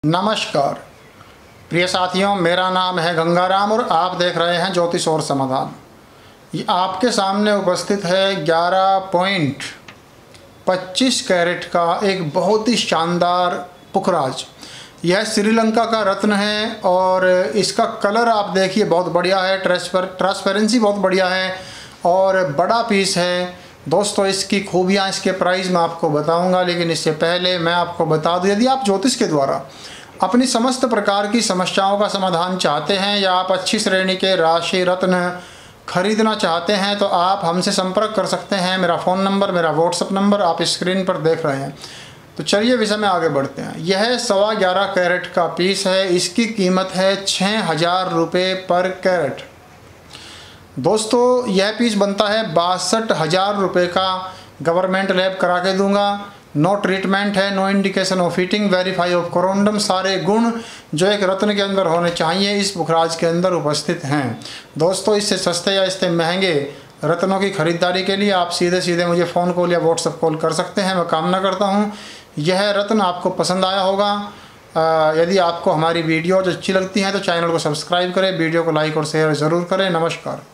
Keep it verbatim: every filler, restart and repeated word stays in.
नमस्कार प्रिय साथियों, मेरा नाम है गंगाराम और आप देख रहे हैं ज्योतिष और समाधान। ये आपके सामने उपस्थित है ग्यारह पॉइंट पच्चीस कैरेट का एक बहुत ही शानदार पुखराज। यह श्रीलंका का रत्न है और इसका कलर आप देखिए बहुत बढ़िया है, ट्रांसपर ट्रांसपेरेंसी बहुत बढ़िया है और बड़ा पीस है। दोस्तों, इसकी खूबियाँ, इसके प्राइस मैं आपको बताऊंगा, लेकिन इससे पहले मैं आपको बता दूं, यदि आप ज्योतिष के द्वारा अपनी समस्त प्रकार की समस्याओं का समाधान चाहते हैं या आप अच्छी श्रेणी के राशि रत्न खरीदना चाहते हैं तो आप हमसे संपर्क कर सकते हैं। मेरा फ़ोन नंबर, मेरा व्हाट्सअप नंबर आप स्क्रीन पर देख रहे हैं। तो चलिए विषय में आगे बढ़ते हैं। यह सवा ग्यारह कैरेट का पीस है। इसकी कीमत है छः हज़ार रुपये पर कैरेट। दोस्तों, यह पीस बनता है बासठ हज़ार रुपये का। गवर्नमेंट लैब करा के दूंगा। नो ट्रीटमेंट है, no indication of heating, verify of corundum. सारे गुण जो एक रत्न के अंदर होने चाहिए इस पुखराज के अंदर उपस्थित हैं। दोस्तों, इससे सस्ते या इससे महंगे रत्नों की खरीदारी के लिए आप सीधे सीधे मुझे फ़ोन कॉल या व्हाट्सअप कॉल कर सकते हैं। मैं कामना करता हूँ यह रत्न आपको पसंद आया होगा। आ, यदि आपको हमारी वीडियोज अच्छी लगती हैं तो चैनल को सब्सक्राइब करें, वीडियो को लाइक और शेयर ज़रूर करें। नमस्कार।